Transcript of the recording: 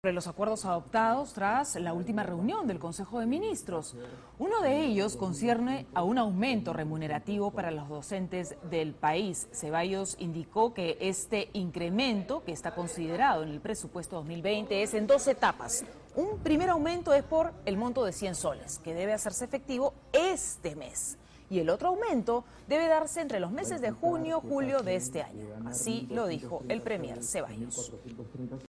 Sobre los acuerdos adoptados tras la última reunión del Consejo de Ministros. Uno de ellos concierne a un aumento remunerativo para los docentes del país. Ceballos indicó que este incremento, que está considerado en el presupuesto 2020, es en 2 etapas. Un primer aumento es por el monto de 100 soles, que debe hacerse efectivo este mes. Y el otro aumento debe darse entre los meses de junio y julio de este año. Así lo dijo el premier Ceballos.